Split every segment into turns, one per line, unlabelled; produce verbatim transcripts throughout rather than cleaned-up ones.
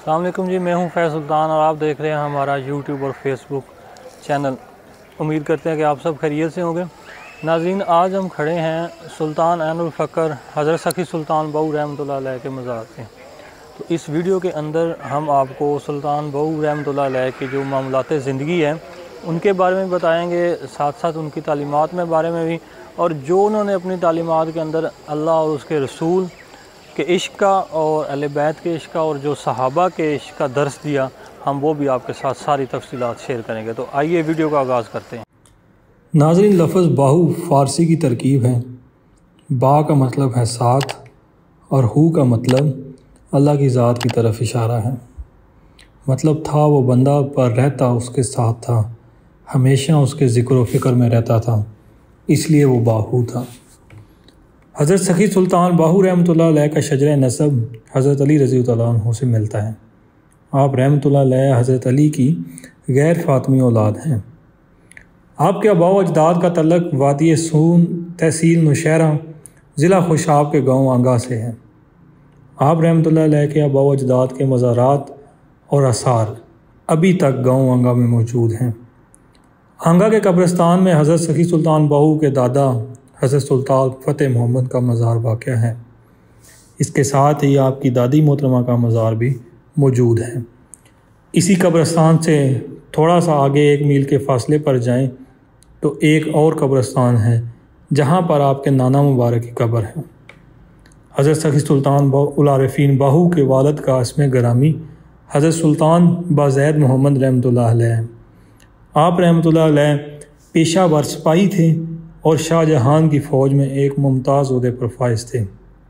السلام علیکم جی، میں ہوں فیض سلطان اور آپ دیکھ رہے ہیں ہمارا یوٹیوب اور فیس بک چینل۔ امید کرتے ہیں کہ آپ سب خیریت سے ہوں گے۔ ناظرین، آج ہم کھڑے ہیں سلطان عین الفقر حضرت سخی سلطان بہو رحمۃ اللہ علیہ کے مزار پہ۔ تو اس ویڈیو کے اندر ہم آپ کو سلطان بہو رحمۃ اللہ علیہ کی جو معاملات زندگی ہیں ان کے بارے میں بتائیں گے، ساتھ ساتھ ان کی تعلیمات میں بارے میں بھی، اور جو انہوں نے اپنی تعلیمات کے اندر اللہ اور اس کے رسول کہ عشق کا اور اہل بیت کے عشق کا اور جو صحابہ کے عشق کا درس دیا، ہم وہ بھی آپ کے ساتھ ساری تفصیلات شیئر کریں گے۔ تو آئیے ویڈیو کا آغاز کرتے ہیں۔
ناظرین، لفظ باہو فارسی کی ترکیب ہے۔ با کا مطلب ہے ساتھ اور ہو کا مطلب اللہ کی ذات کی طرف اشارہ ہے۔ مطلب تھا وہ بندہ پر رہتا اس کے ساتھ تھا، ہمیشہ اس کے ذکر و فکر میں رہتا تھا، اس لیے وہ باہو تھا۔ حضرت سخی سلطان بہو رحمۃ اللہ علیہ کا شجرہ نسب حضرت علی رضی اللہ عنہ سے ملتا ہے۔ آپ رحمۃ اللہ علیہ حضرت علی کی غیر فاطمی اولاد ہیں۔ آپ کے آباء و اجداد کا تعلق وادی سون تحصیل نوشہرہ ضلع خوشاب کے گاؤں آنگا سے ہے۔ آپ رحمۃ اللہ علیہ کے آباء و اجداد کے مزارات اور آثار ابھی تک گاؤں آنگا میں موجود ہیں۔ آنگا کے قبرستان میں حضرت سخی سلطان بہو کے دادا حضرت سلطان فتح محمد کا مزار واقع ہے۔ اس کے ساتھ ہی آپ کی دادی محترمہ کا مزار بھی موجود ہے۔ اسی قبرستان سے تھوڑا سا آگے ایک میل کے فاصلے پر جائیں تو ایک اور قبرستان ہے جہاں پر آپ کے نانا مبارک کی قبر ہے۔ حضرت سخی سلطان العارفین بہو کے والد کا اسم گرامی حضرت سلطان بازید محمد رحمۃ اللہ علیہ ہیں۔ آپ رحمۃ اللہ علیہ پیشہ ور سپاہی تھے اور شاہ جہان کی فوج میں ایک ممتاز عہدے پر فائز تھے۔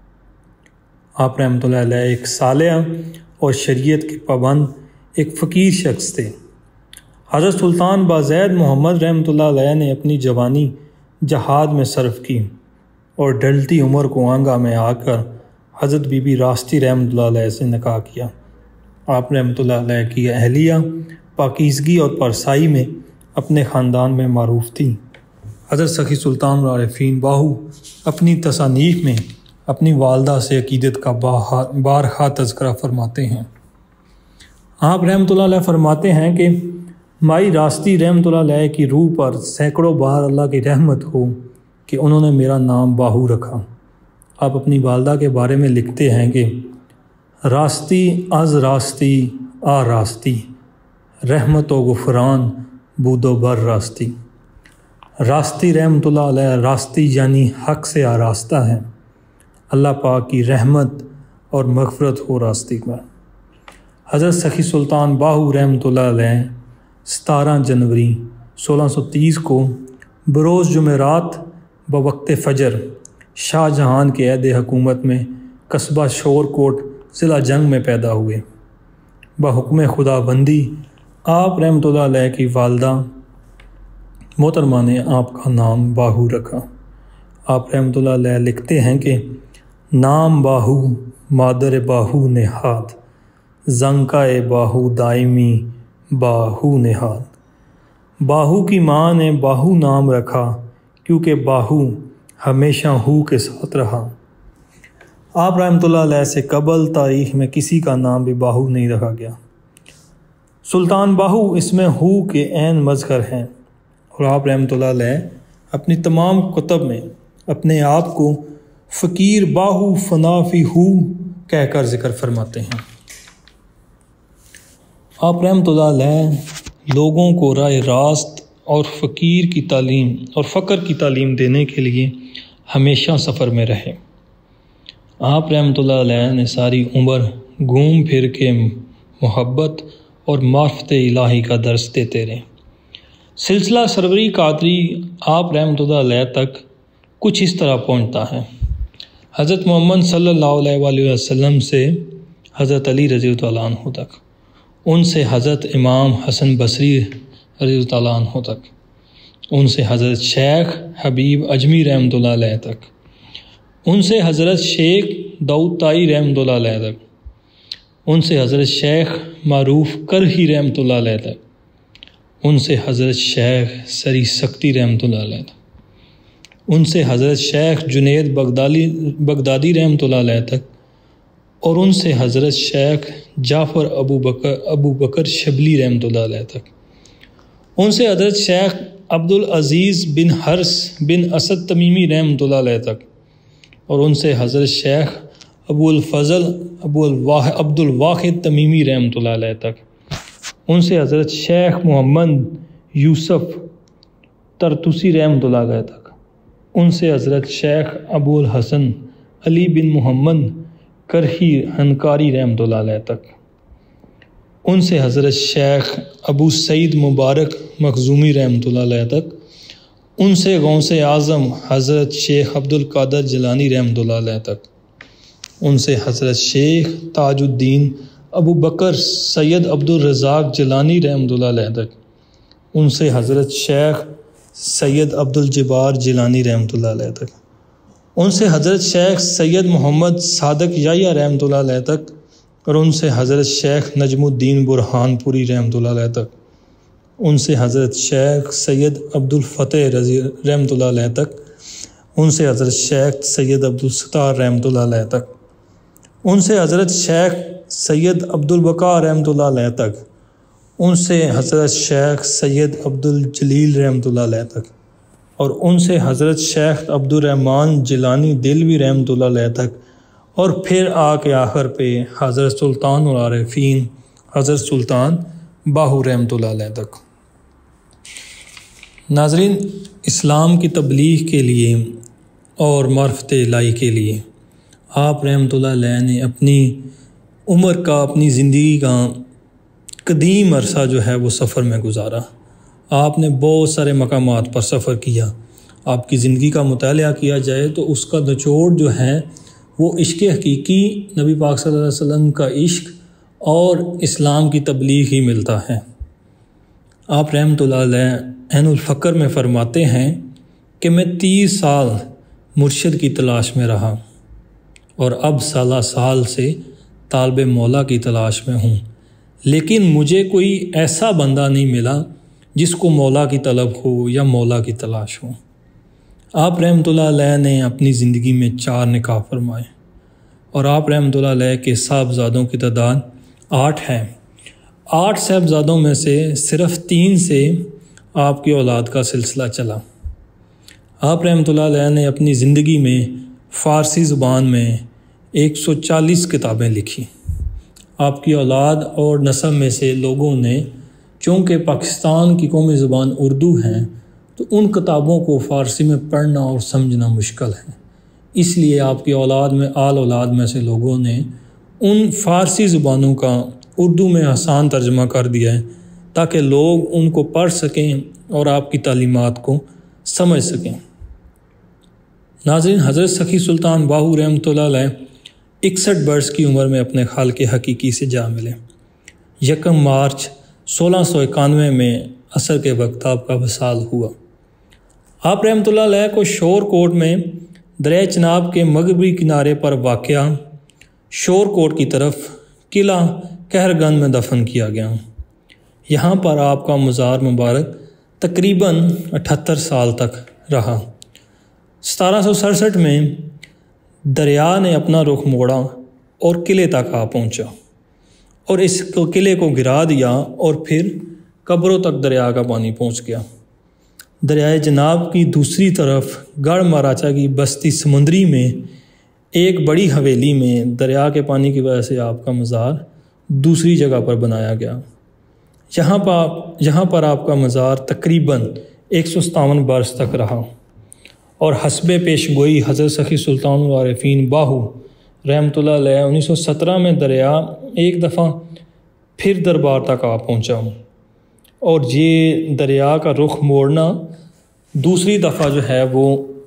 آپ رحمۃ اللہ علیہ ایک صالح اور شریعت کے پابند ایک فقیر شخص تھے۔ حضرت سلطان بازید محمد رحمۃ اللہ علیہ نے اپنی جوانی جہاد میں صرف کی اور ڈھلتی عمر کو آنگا میں آ کر حضرت بی بی راستی رحمۃ اللہ علیہ سے نکاح کیا۔ آپ رحمۃ اللہ علیہ کی اہلیہ پاکیزگی اور پرسائی میں اپنے خاندان میں معروف تھی۔ حضرت سخی سلطان العارفین بہو اپنی تصانیف میں اپنی والدہ سے عقیدت کا بارہا تذکرہ فرماتے ہیں۔ آپ رحمۃ اللہ علیہ فرماتے ہیں کہ مائی راستی رحمۃ اللہ علیہ کی روح پر سینکڑوں بار اللہ کی رحمت ہو کہ انہوں نے میرا نام باہو رکھا۔ آپ اپنی والدہ کے بارے میں لکھتے ہیں کہ راستی از راستی آ راستی، رحمت و غفران بود و بر راستی۔ راستی رحمۃ اللہ علیہ راستی یعنی حق سے آراستہ ہے، اللہ پاک کی رحمت اور مغفرت ہو راستی پر۔ حضرت سخی سلطان بہو رحمۃ اللہ علیہ ستارہ جنوری سولہ سو تیس کو بروز جمعرات بوقت فجر شاہ جہان کے عہد حکومت میں قصبہ شور کوٹ ضلع جنگ میں پیدا ہوئے۔ بحکم خدا بندی آپ رحمۃ اللہ علیہ کی والدہ محترمہ نے آپ کا نام باہو رکھا۔ آپ رحمۃ اللہ علیہ لکھتے ہیں کہ نام باہو مادر باہو نہاد، زنکائے باہو دائمی باہو نہاد۔ باہو کی ماں نے باہو نام رکھا کیونکہ باہو ہمیشہ ہو کے ساتھ رہا۔ آپ رحمۃ اللہ علیہ سے قبل تاریخ میں کسی کا نام بھی باہو نہیں رکھا گیا۔ سلطان باہو اس میں ہو کے عین مظہر ہیں، اور آپ رحمۃ اللہ علیہ اپنی تمام کتب میں اپنے آپ کو فقیر باہو فنا فی ہو کہہ کر ذکر فرماتے ہیں۔ آپ رحمۃ اللہ علیہ لوگوں کو راہ راست اور فقیر کی تعلیم اور فقر کی تعلیم دینے کے لیے ہمیشہ سفر میں رہے۔ آپ رحمۃ اللہ علیہ نے ساری عمر گھوم پھر کے محبت اور معرفت الہی کا درس دیتے رہے۔ سلسلہ سروری قادری آپ رحمۃ اللہ علیہ تک کچھ اس طرح پہنچتا ہے۔ حضرت محمد صلی اللہ علیہ وآلہ وسلم سے حضرت علی رضی اللہ عنہ تک، ان سے حضرت امام حسن بصری رضی اللہ عنہ تک، ان سے حضرت شیخ حبیب اجمی رحمۃ اللہ علیہ تک، ان سے حضرت شیخ داؤد طائی رحمۃ اللہ علیہ تک، ان سے حضرت شیخ معروف کرہی رحمۃ اللہ علیہ تک، ان سے حضرت شیخ سری سکتی رحمۃ اللہ علیہ تک، ان سے حضرت شیخ جنید بغدادی بغدادی رحمۃ اللہ علیہ تک، اور ان سے حضرت شیخ جعفر ابو بکر ابو بکر شبلی رحمۃ اللہ علیہ تک، ان سے حضرت شیخ عبدالعزیز بن حرس بن اسد تمیمی رحمۃ اللہ علیہ تک، اور ان سے حضرت شیخ ابو الفضل ابو الواح عبد الواحد تمیمی رحمۃ اللہ علیہ تک، ان سے حضرت شیخ محمد یوسف ترتوسی رحمۃ اللہ علیہ تک، ان سے حضرت شیخ ابو الحسن علی بن محمد کرہی ہنکاری رحمۃ اللہ علیہ تک، ان سے حضرت شیخ ابو سعید مبارک مخزومی رحمۃ اللہ علیہ تک، ان سے غوث اعظم حضرت شیخ عبد القادر جیلانی رحمۃ اللہ علیہ تک، ان سے حضرت شیخ تاج الدین ابو بکر سید عبد الرزاق جیلانی رحمۃ اللہ علیہ تک، ان سے حضرت شیخ سید عبد الجبار جیلانی رحمۃ اللہ علیہ تک، ان سے حضرت شیخ سید محمد صادق یحییٰ رحمۃ اللہ علیہ تک، اور ان سے حضرت شیخ نجم الدین برہان پوری رحمۃ اللہ علیہ تک، ان سے حضرت شیخ سید عبد الفتح رضی رحمۃ اللہ علیہ تک، ان سے حضرت شیخ سید عبد الستار رحمۃ اللہ علیہ تک، ان سے حضرت شیخ سید عبد البقاء رحمۃ اللہ علیہ تک، ان سے حضرت شیخ سید عبد الجلیل رحمۃ اللہ علیہ تک، اور ان سے حضرت شیخ عبد الرحمن جیلانی دلوی رحمۃ اللہ علیہ تک، اور پھر آ کے آخر پہ حضرت سلطان العارفین حضرت سلطان باہو رحمۃ اللہ علیہ تک۔ ناظرین، اسلام کی تبلیغ کے لیے اور معرفت الہی کے لیے آپ رحمۃ اللہ علیہ نے اپنی عمر کا اپنی زندگی کا قدیم عرصہ جو ہے وہ سفر میں گزارا۔ آپ نے بہت سارے مقامات پر سفر کیا۔ آپ کی زندگی کا مطالعہ کیا جائے تو اس کا نچوڑ جو ہے وہ عشق حقیقی، نبی پاک صلی اللہ علیہ وسلم کا عشق اور اسلام کی تبلیغ ہی ملتا ہے۔ آپ رحمۃ اللہ علیہ عین الفقر میں فرماتے ہیں کہ میں تیس سال مرشد کی تلاش میں رہا اور اب سالہ سال سے طالب مولا کی تلاش میں ہوں، لیکن مجھے کوئی ایسا بندہ نہیں ملا جس کو مولا کی طلب ہو یا مولا کی تلاش ہو۔ آپ رحمۃ اللہ علیہ نے اپنی زندگی میں چار نکاح فرمائے، اور آپ رحمۃ اللہ علیہ کے صاحبزادوں کی تعداد آٹھ ہے۔ آٹھ صاحبزادوں میں سے صرف تین سے آپ کی اولاد کا سلسلہ چلا۔ آپ رحمۃ اللہ علیہ نے اپنی زندگی میں فارسی زبان میں ایک سو چالیس کتابیں لکھی۔ آپ کی اولاد اور نسب میں سے لوگوں نے، چونکہ پاکستان کی قومی زبان اردو ہے، تو ان کتابوں کو فارسی میں پڑھنا اور سمجھنا مشکل ہے، اس لیے آپ کی اولاد میں آل اولاد میں سے لوگوں نے ان فارسی زبانوں کا اردو میں آسان ترجمہ کر دیا ہے تاکہ لوگ ان کو پڑھ سکیں اور آپ کی تعلیمات کو سمجھ سکیں۔ ناظرین، حضرت سخی سلطان باہو رحمۃ اللہ علیہ اکسٹھ برس کی عمر میں اپنے خالق حقیقی سے جا ملے۔ یکم مارچ سولہ سو اکانوے میں عصر کے وقت آپ کا وصال ہوا۔ آپ رحمۃ اللہ علیہ کو شور کوٹ میں دریائے چناب کے مغربی کنارے پر واقع شور کوٹ کی طرف قلعہ قہر گنج میں دفن کیا گیا۔ یہاں پر آپ کا مزار مبارک تقریباً اٹھہتر سال تک رہا۔ ستارہ سو سڑسٹھ میں دریا نے اپنا رخ موڑا اور قلعے تک آ پہنچا اور اس قلعے کو گرا دیا، اور پھر قبروں تک دریا کا پانی پہنچ گیا۔ دریائے جناب کی دوسری طرف گڑھ مہاراجہ کی بستی سمندری میں ایک بڑی حویلی میں دریا کے پانی کی وجہ سے آپ کا مزار دوسری جگہ پر بنایا گیا۔ یہاں پر یہاں پر آپ کا مزار تقریباً ایک سو ستاون برس تک رہا، اور حسب پیش گوئی حضرت سخی سلطان العارفین باہو رحمۃ اللہ علیہ انیس سو سترہ میں دریا ایک دفعہ پھر دربار تک آ پہنچا، اور یہ دریا کا رخ موڑنا دوسری دفعہ جو ہے وہ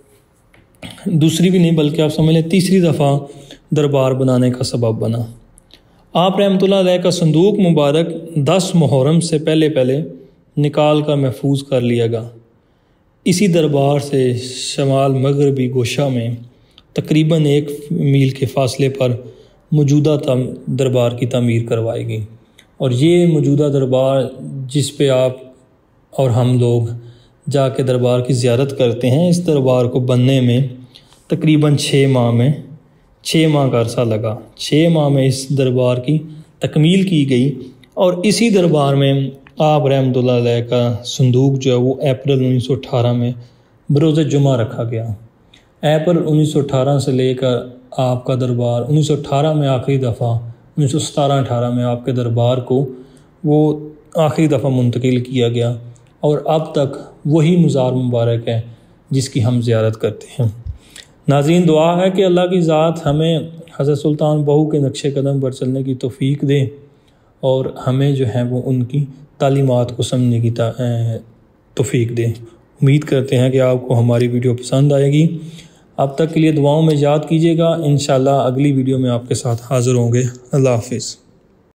دوسری بھی نہیں بلکہ آپ سمجھ لیں تیسری دفعہ دربار بنانے کا سبب بنا۔ آپ رحمۃ اللہ علیہ کا صندوق مبارک دس محرم سے پہلے پہلے نکال کر محفوظ کر لیا گیا۔ اسی دربار سے شمال مغربی گوشہ میں تقریباً ایک میل کے فاصلے پر موجودہ دربار کی تعمیر کروائی گئی، اور یہ موجودہ دربار جس پہ آپ اور ہم لوگ جا کے دربار کی زیارت کرتے ہیں، اس دربار کو بننے میں تقریباً چھ ماہ میں چھ ماہ کا عرصہ لگا، چھ ماہ میں اس دربار کی تکمیل کی گئی، اور اسی دربار میں آپ رحمۃ اللہ علیہ کا صندوق جو ہے وہ اپریل انیس سو اٹھارہ میں بروز جمعہ رکھا گیا۔ اپریل انیس سو اٹھارہ سے لے کر آپ کا دربار انیس سو اٹھارہ میں آخری دفعہ انیس سو ستارہ اٹھارہ میں آپ کے دربار کو وہ آخری دفعہ منتقل کیا گیا، اور اب تک وہی مزار مبارک ہے جس کی ہم زیارت کرتے ہیں۔ ناظرین، دعا ہے کہ اللہ کی ذات ہمیں حضرت سلطان بہو کے نقش قدم پر چلنے کی توفیق دے، اور ہمیں جو ہے وہ ان کی تعلیمات کو سمجھنے کی توفیق دے۔ امید کرتے ہیں کہ آپ کو ہماری ویڈیو پسند آئے گی۔ اب تک کے لیے دعاؤں میں یاد کیجیے گا، انشاءاللہ اگلی ویڈیو میں آپ کے ساتھ حاضر ہوں گے۔ اللہ حافظ۔